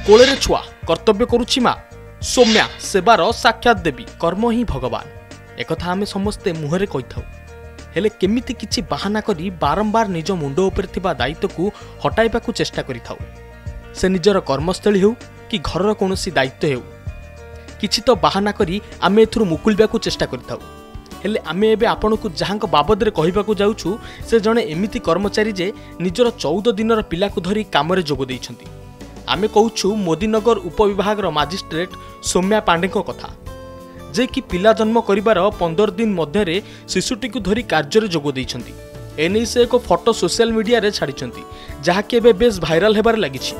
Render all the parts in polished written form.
कोले छुआ कर्तव्य करुछि माँ सौम्या सेवार साक्षात देवी कर्म ही भगवान एकथा आमे समस्ते मुहरे कही था हेले केमिति किछि बाहाना करी बारंबार निज मुंड उपर थिबा दायित्व को हटाइबा को चेष्टा करि थाउ से निजर कर्मस्थली हो कि घरर कोनोसी दायित्व हो किछि तो बाहाना करी आमे एथुरु मुकुलबा को चेष्टा करि थाउ हेले आमे एबे आपन को जहांक बाबद रे कहिबा को जाउछु से जणे एमिति कर्मचारी जे निजर 14 दिनर पिला को धरी काम रे जोग दैछंती आमे कहूछु मोदीनगर उपविभाग मजिस्ट्रेट सौम्या पांडे को कथा जे कि पिला जन्म करिबार 15 दिन मध्य शिशुटी को धरी कार्य जोग दैछंती एने से एक फोटो सोशल मीडिया रे छाड़िछंती जहा कि एबे बेस भाइराल हेबार लागिछि।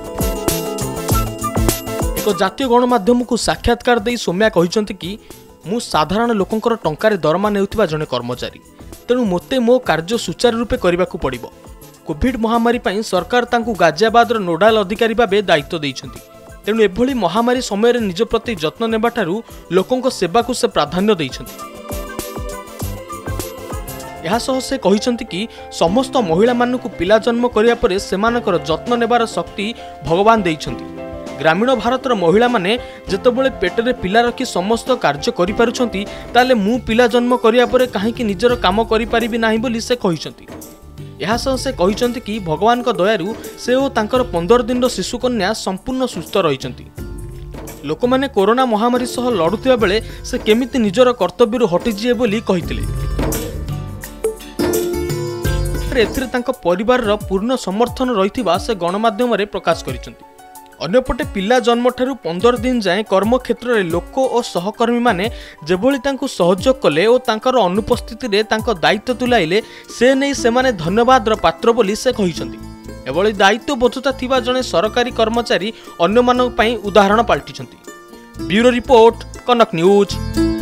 एक जातीय गणमाध्यम को साक्षात्कार दे सौम्या कहिछंती कि मु साधारण लोकंकर टंकार दरमा नेउथिबा जने कर्मचारी तेणु मोते मो कार्य सुचारू रूपे करबा को पड़िबो। कोविड महामारी पाई सरकार तांकु गाजियाबादर नोडाल अधिकारी भाबे दायित्व दैछंती तेणु एभली महामारी समय निज प्रति जत्न नेबाठारु लोकंक सेवा को से प्राधान्य दैछंती। यहा सह से कहिछंती कि समस्त महिला मानकु पिला जन्म करिया परे सेमानकर जत्न नेबार शक्ति भगवान दैछंती। ग्रामीण भारतर महिला माने जेतेबेले पेटरे पिला रखी समस्त कार्य करि पारुछंती ताले मु पिला जन्म करिया परे काहेकि निजर काम करि पारिबि नाही बोली से कहिछंती। यहा सह से कहिछंती कि भगवान को दयारु से ओ तांकर 15 दिन शिशु कन्या संपूर्ण सुस्थ रहिछंती। लोक माने कोरोना महामारी सह लड़ुथिबा बेले से केमिति निजर कर्तव्यरु हटिजिए बोली कहिथिले। एथिरे तांको परिवारर पूर्ण समर्थन रहिथिबा से गणमाध्यम रे प्रकाश करिछंती। अन्यपटे पिला जन्म ठारू 15 दिन जाए कर्म क्षेत्र में लोक और सहकर्मी माने जेभली तांको सहयोग कले और तांकर अनुपस्थिति रे तांको दायित्व तुलाइले से नहीं सेमाने धन्यवादर पात्र बोली से कहिसंती। एभली दायित्व बोधता थिबा जने सरकारी कर्मचारी अन्य मानक पई उदाहरण पाल्टिसंती। Bureau report Kanak news.